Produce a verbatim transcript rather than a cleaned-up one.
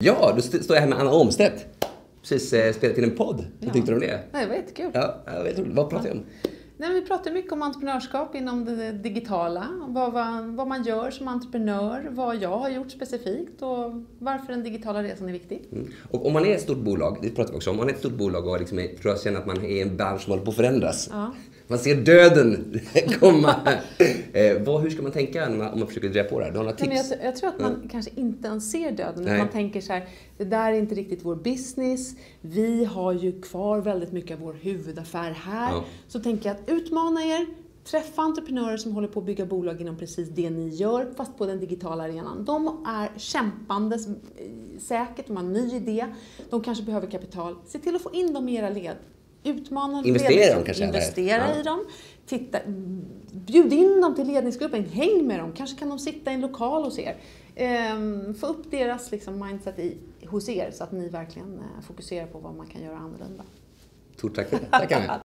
Ja, då st- står jag här med Anna Omstedt. Precis eh, spelat in en podd. Vad Ja. tyckte du om det? Nej, det var jättekul. Ja, jag vet inte. Vad pratar vi om? Nej, vi pratar mycket om entreprenörskap inom det digitala. Vad, vad, vad man gör som entreprenör, vad jag har gjort specifikt och varför den digitala resan är viktig. Mm. Och om man är ett stort bolag, det pratar vi också om, om man är ett stort bolag och liksom är, tror jag känner att man är i en bransch som håller på att förändras. Ja. Man ser döden komma. eh, vad, hur ska man tänka när man, om man försöker dreja på det här? Du har några tips? Nej, men jag, jag tror att man ja. kanske inte ens ser döden. Nej. Man tänker så här, det där är inte riktigt vår business. Vi har ju kvar väldigt mycket av vår huvudaffär här. Ja. Så tänker jag att utmana er. Träffa entreprenörer som håller på att bygga bolag inom precis det ni gör, fast på den digitala arenan. De är kämpande, säkert, de har en ny idé. De kanske behöver kapital. Se till att få in dem i era led. Utmana Investera dem kanske? Investera eller? i dem. Titta, bjud in dem till ledningsgruppen. Häng med dem. Kanske kan de sitta i en lokal hos er. Ehm, få upp deras liksom, mindset i, hos er så att ni verkligen eh, fokuserar på vad man kan göra annorlunda. Stort tack för det. Tack Anna.